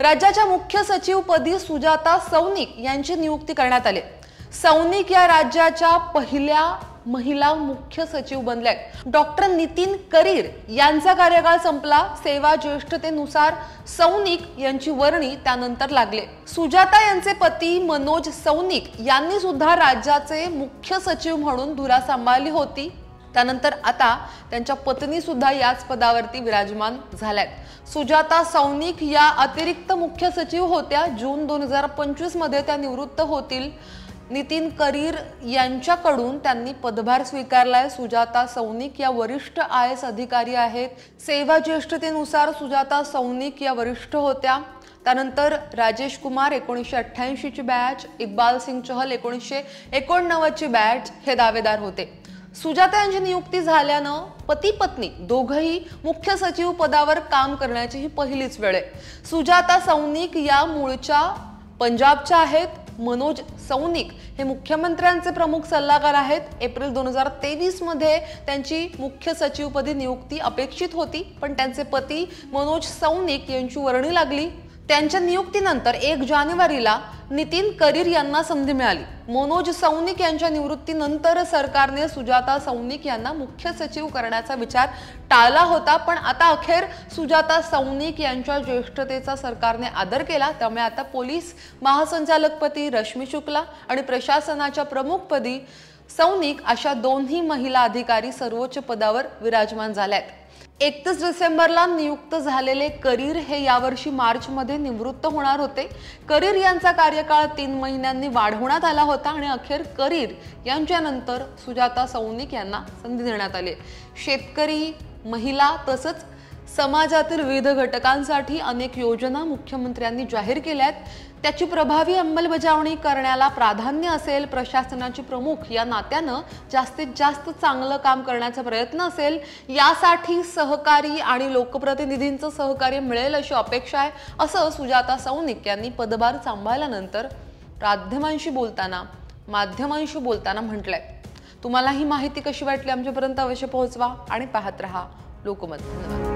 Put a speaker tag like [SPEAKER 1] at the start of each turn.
[SPEAKER 1] राज्याच्या मुख्य सचिवपदी सुजाता सौनिक यांची नियुक्ती करण्यात आली। सौनिक या राज्याच्या पहिल्या महिला मुख्य सचिव बनल्या। डॉक्टर नितीन करीर यांचा कार्यकाळ संपला। सेवा ज्येष्ठतेनुसार सौनिक यांची वर्णी त्यानंतर लागले। सुजाता यांचे पती मनोज सौनिक यांनी सुद्धा राज्याचे मुख्य सचिव म्हणून धुरा सांभाळली होती। त्यानंतर आता त्यांच्या पत्नी सुद्धा याच पदावरती विराजमान झाल्यात। सुजाता सौनिक या अतिरिक्त मुख्य सचिव होत्या। जून 2025 मध्ये त्या निवृत्त होतील। नितीन करीर यांच्याकडून त्यांनी पदभार स्वीकारलाय। सुजाता सौनिक या वरिष्ठ IAS अधिकारी आहेत। सेवा ज्येष्ठतेनुसार सुजाता सौनिक या वरिष्ठ होत्या। त्यानंतर राजेश कुमार 1988 ची बॅच, इक्बाल सिंग चहल 1989 ची बॅच हे दावेदार होते। सुजाता यांची नियुक्ती झाल्यानं पती पत्नी दोघंही मुख्य सचिव पदावर काम करण्याची ही पहिलीच वेळ आहे। सुजाता सौनिक या मूळच्या पंजाबच्या आहेत। मनोज सौनिक हे मुख्यमंत्र्यांचे प्रमुख सल्लागार आहेत। एप्रिल 2023 मध्ये त्यांची मुख्य सचिवपदी नियुक्ती अपेक्षित होती, पण त्यांचे पती मनोज सौनिक यांची वर्णी लागली। त्यांच्या नियुक्तीनंतर 1 जानेवारीला नितीन करीर यांना संधी मिळाली। मनोज सौनिक यांच्या निवृत्तीनंतर सरकारने सुजाता सौनिक यांना मुख्य सचिव करण्याचा विचार टाळला होता, पण आता अखेर सुजाता सौनिक यांच्या ज्येष्ठतेचा सरकारने आदर केला। त्यामुळे आता पोलीस महासंचालकपदी रश्मी शुक्ला आणि प्रशासनाच्या प्रमुखपदी सौनिक अशा दोन्ही महिला अधिकारी सर्वोच्च पदावर विराजमान झाल्यात। 31 डिसेंबरला नियुक्त झालेले करीर हे यावर्षी मार्च मध्ये निवृत्त होणार होते। करीर यांचा कार्यकाळ 3 महिन्यांनी वाढवण्यात आला होता आणि अखेर करीर यांच्यानंतर सुजाता सौनिक यांना संधी देण्यात आली। शेतकरी, महिला तसंच समाजातील विविध घटकांसाठी अनेक योजना मुख्यमंत्र्यांनी जाहीर केल्यात। त्याची प्रभावी अंमलबजावणी करण्याला प्राधान्य असेल। प्रशासनाचे प्रमुख या नात्यानं जास्तीत जास्त चांगलं काम करण्याचा प्रयत्न असेल। यासाठी सहकारी आणि लोकप्रतिनिधींचं सहकार्य मिळेल अशी अपेक्षा आहे, असं सुजाता सौनिक यांनी पदभार सांभाळल्यानंतर माध्यमांशी बोलताना म्हटलंय। तुम्हाला ही माहिती कशी वाटली आमच्यापर्यंत अवश्य पोहोचवा आणि पाहत रहा लोकमत। धन्यवाद।